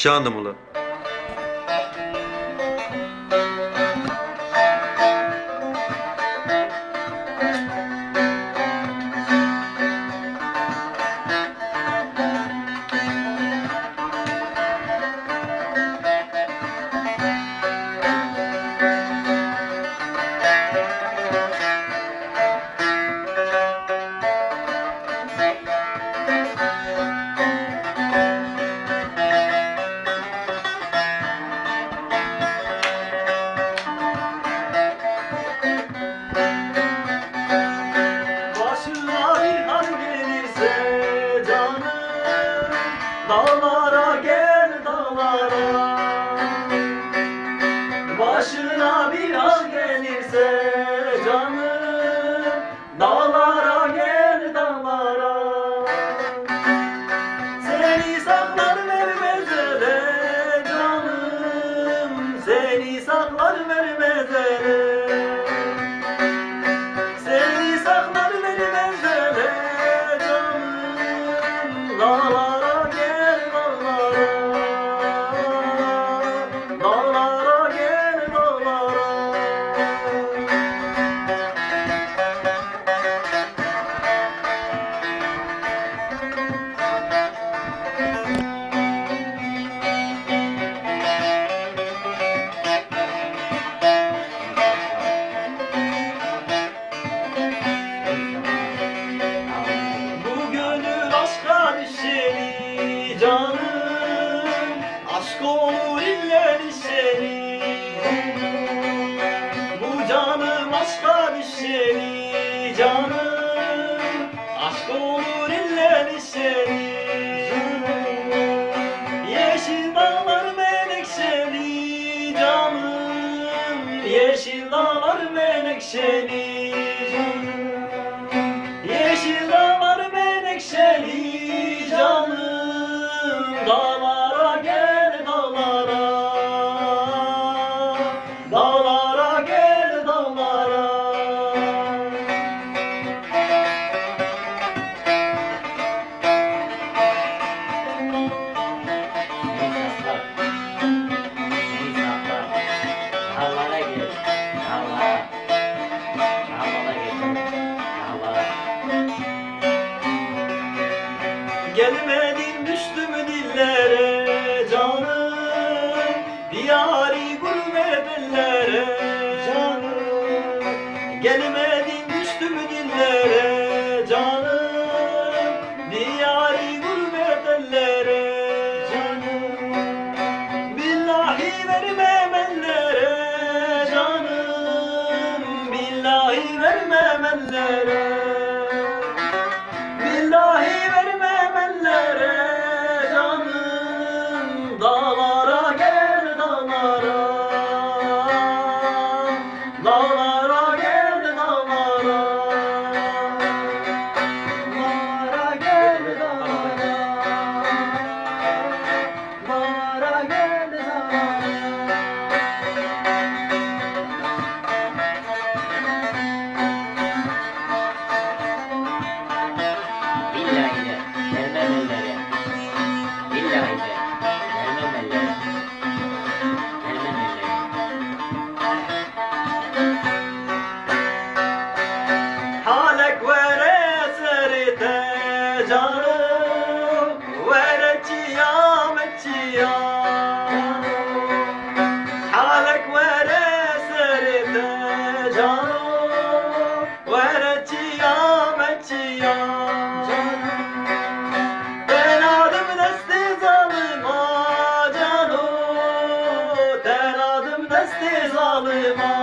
Canım ula. Dağlara gel dağlara, başına bir hal gelirse canım, dağlara gel dağlara. Seni saklar vermez ele canım, seni saklar vermez ele. Seni saklar vermez ele canım, dağlara. Canım, aşk olur iller işleri. Bu canım aşka düşeri. Canım, aşk olur iller işleri. Yeşil dağlar menekşeli canım, yeşil dağlar menekşeli. Yeşil dağlar menekşeli canım. Dağlara gel dağlara, dağlara gel dağlara. Dağlara gel, dağlara, dağlara gel, dağlara. Gelmedin düştüm dillere canım, diyari gurbet ellere canım. Gelmedin düştüm dillere canım, diyari gurbet ellere canım. Billahi vermem ellere canım, billahi vermem ellere. Billahi vermem ellere canım, dağlara gel dağlara, dağlara gel dağlara, dağlara gel dağlara, dağlara gel dağlara. Billahi de, vermem ellere. Billahi de, vermem ellere. Vermem ellere. Halek vere serite canım, vere çiyametçiya. Halek vere serite canım, vere çiyametçiya. Ben adım desti zalıma canım, ben adım desti zalıma.